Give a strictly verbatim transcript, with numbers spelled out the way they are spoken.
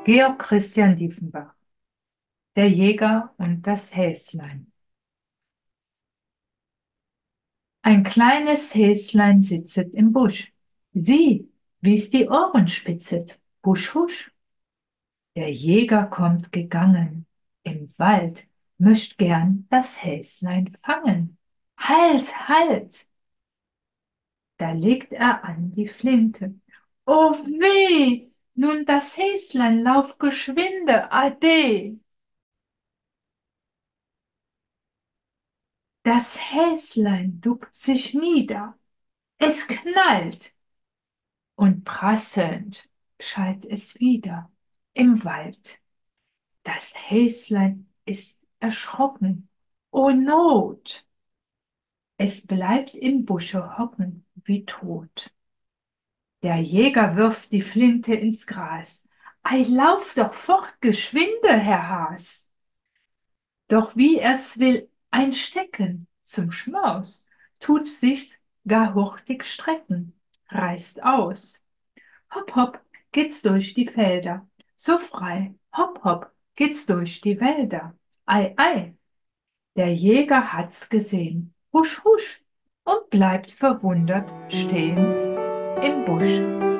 Georg Christian Diefenbach, der Jäger und das Häslein. Ein kleines Häslein sitzet im Busch. Sieh, wie's die Ohren spitzet. Husch, husch. Der Jäger kommt gegangen. Im Wald möcht gern das Häslein fangen. Halt, halt! Da legt er an die Flinte. O weh! Nun das Häslein lauf geschwinde, ade! Das Häslein duckt sich nieder, es knallt und prasselnd schallt es wieder im Wald. Das Häslein ist erschrocken, o Not! Es bleibt im Busche hocken wie tot. Der Jäger wirft die Flinte ins Gras. Ei, lauf doch fort, geschwinde, Herr Haas! Doch wie er's will einstecken zum Schmaus, tut sich's gar hurtig strecken, reißt aus. Hopp, hopp, geht's durch die Felder, so frei, hopp, hopp, geht's durch die Wälder. Ei, ei, der Jäger hat's gesehen, husch, husch, und bleibt verwundert stehen im Busch.